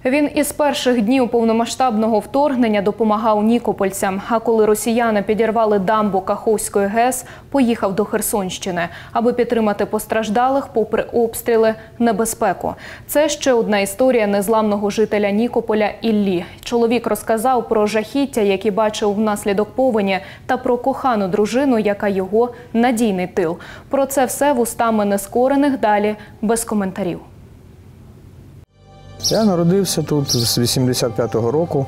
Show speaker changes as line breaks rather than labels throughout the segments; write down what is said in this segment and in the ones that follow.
Він із перших днів повномасштабного вторгнення допомагав нікопольцям, а коли росіяни підірвали дамбу Каховської ГЕС, поїхав до Херсонщини, аби підтримати постраждалих попри обстріли, небезпеку. Це ще одна історія незламного жителя Нікополя Іллі. Чоловік розказав про жахіття, які бачив внаслідок повені, та про кохану дружину, яка його надійний тил. Про це все вустами нескорених, далі без коментарів.
Я народився тут з 85-го року,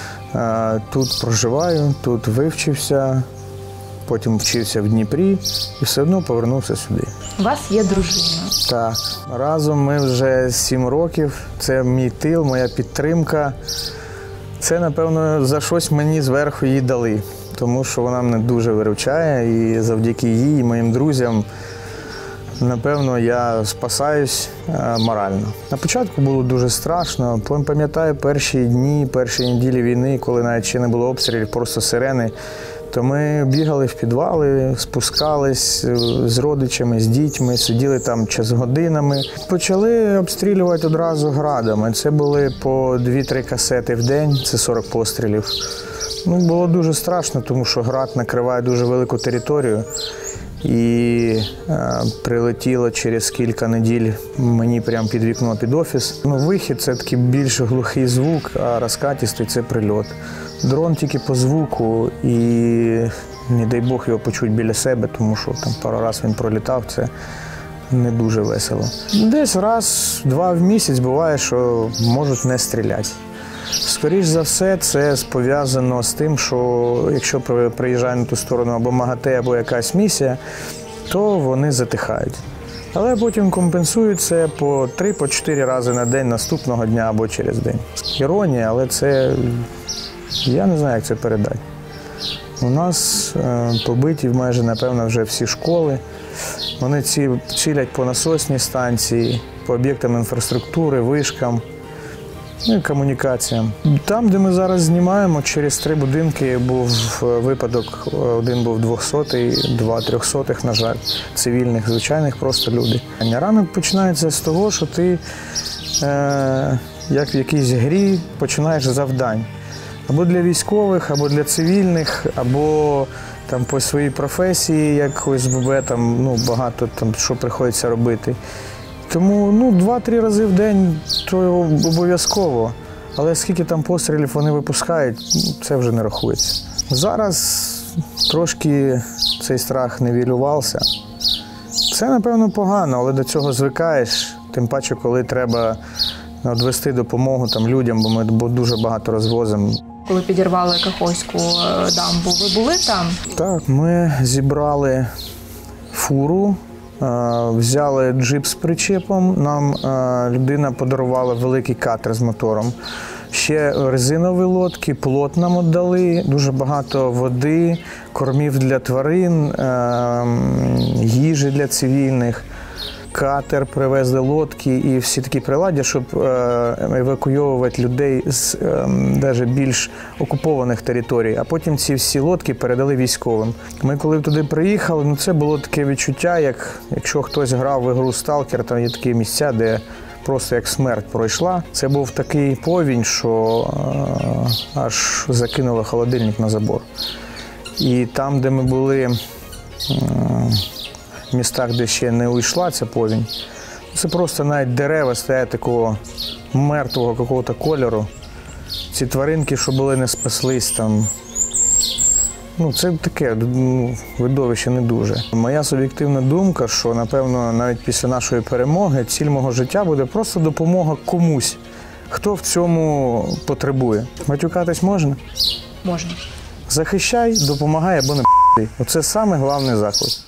тут проживаю, тут вивчився, потім вчився в Дніпрі і все одно повернувся сюди.
У вас є дружина?
Так. Разом ми вже 7 років, це мій тил, моя підтримка. Це, напевно, за щось мені зверху її дали, тому що вона мене дуже виручає і завдяки їй, моїм друзям, напевно, я спасаюсь морально. На початку було дуже страшно. Пам'ятаю перші дні, перші неділі війни, коли навіть ще не було обстрілів, просто сирени, то ми бігали в підвали, спускались з родичами, з дітьми, сиділи там годинами. Почали обстрілювати одразу градами. Це були по 2-3 касети в день, це 40 пострілів. Було дуже страшно, тому що град накриває дуже велику територію. І прилетіло через кілька неділь мені прямо під вікно, під офіс. Вихід – це такий більш глухий звук, а розкатистий – це прильот. Дрон тільки по звуку і, не дай Бог, його почути біля себе, тому що там пару разів він пролітав, це не дуже весело. Десь раз-два в місяць буває, що можуть не стріляти. Скоріш за все, це пов'язано з тим, що якщо приїжджає на ту сторону або МАГАТЕ, або якась місія, то вони затихають. Але потім компенсують це по 3-4 рази на день наступного дня або через день. Іронія, але це, я не знаю, як це передати. У нас побиті майже, напевно, вже всі школи. Вони цілять по насосній станції, по об'єктам інфраструктури, вишкам. І комунікаціям. Там, де ми зараз знімаємо, через 3 будинки був випадок. Один був 200-й, 2 300-х, на жаль, цивільних, звичайних просто люди. Ранок починається з того, що ти, як в якійсь грі, починаєш завдань. Або для військових, або для цивільних, або там по своїй професії, як ОСББ, там, багато там, що приходиться робити. Тому 2-3 рази в день то обов'язково, але скільки там пострілів вони випускають, це вже не рахується. Зараз трошки цей страх нівелювався. Це, напевно, погано, але до цього звикаєш, тим паче, коли треба відвести допомогу там, людям, бо ми дуже багато розвозимо.
Коли підірвали Каховську дамбу, ви були там?
Так, ми зібрали фуру. Взяли джип з причепом, нам людина подарувала великий катер з мотором. Ще резинові лодки, плот нам віддали, дуже багато води, кормів для тварин, їжі для цивільних. Катер привезли, лодки і всі такі приладдя, щоб евакуйовувати людей з навіть більш окупованих територій. А потім ці всі лодки передали військовим. Ми коли туди приїхали, це було таке відчуття, якщо хтось грав в ігру «Сталкер», там є такі місця, де просто як смерть пройшла. Це був такий повінь, що аж закинуло холодильник на забор. І там, де ми були, в містах, де ще не уйшла ця повінь, це просто навіть дерева стоять такого мертвого какого-то кольору. Ці тваринки, що були, не спаслись там. Це таке видовище не дуже. Моя суб'єктивна думка, що, напевно, навіть після нашої перемоги ціль мого життя буде просто допомога комусь, хто в цьому потребує. Матюкатись можна?
Можна.
Захищай, допомагай або не п***й. Оце саме головний заклик.